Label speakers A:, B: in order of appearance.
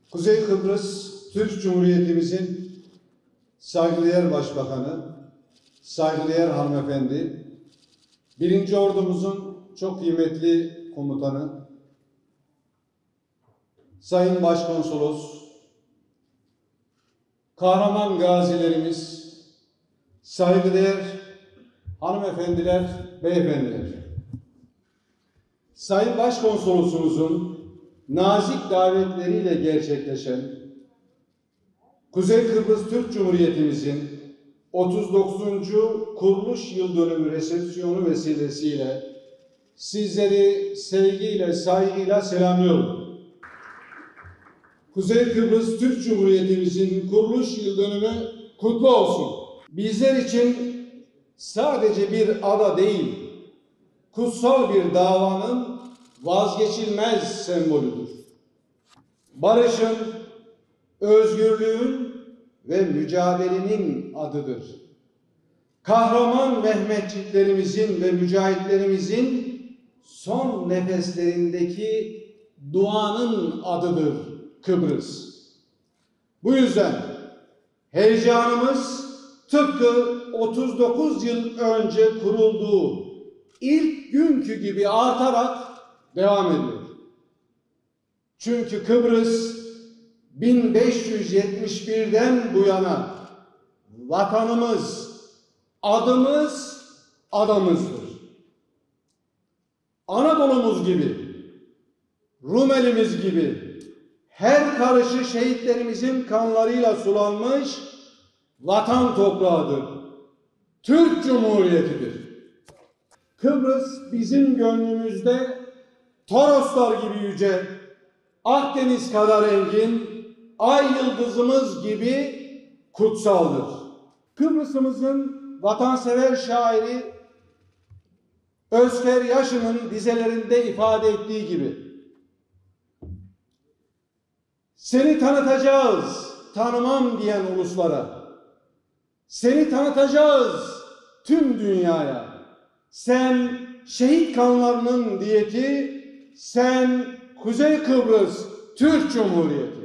A: Kuzey Kıbrıs Türk Cumhuriyetimizin saygıdeğer Başbakanı, saygıdeğer hanımefendi, 1. Ordumuzun çok kıymetli komutanı, Sayın Başkonsolos, kahraman gazilerimiz, saygıdeğer hanımefendiler, beyefendiler. Sayın Başkonsolosumuzun nazik davetleriyle gerçekleşen Kuzey Kıbrıs Türk Cumhuriyetimizin 39. kuruluş yıl dönümü resepsiyonu vesilesiyle sizleri sevgiyle, saygıyla selamlıyorum. Kuzey Kıbrıs Türk Cumhuriyetimizin kuruluş yıl dönümü kutlu olsun. Bizler için sadece bir ada değil, kutsal bir davanın vazgeçilmez sembolüdür. Barışın, özgürlüğün ve mücadelenin adıdır. Kahraman Mehmetçiklerimizin ve mücahitlerimizin son nefeslerindeki duanın adıdır Kıbrıs. Bu yüzden heyecanımız tıpkı 39 yıl önce kurulduğu ilk günkü gibi artarak devam ediyor. Çünkü Kıbrıs 1571'den bu yana vatanımız, adımız, adamızdır. Anadolu'muz gibi, Rumelimiz gibi her karışı şehitlerimizin kanlarıyla sulanmış vatan toprağıdır. Türk Cumhuriyeti'dir. Kıbrıs bizim gönlümüzde Toroslar gibi yüce, Akdeniz kadar engin, ay yıldızımız gibi kutsaldır. Kıbrıs'ımızın vatansever şairi Özker Yaşı'nın dizelerinde ifade ettiği gibi seni tanıtacağız tanımam diyen uluslara, seni tanıtacağız tüm dünyaya. Sen şehit kanlarının diyeti, sen Kuzey Kıbrıs Türk Cumhuriyeti.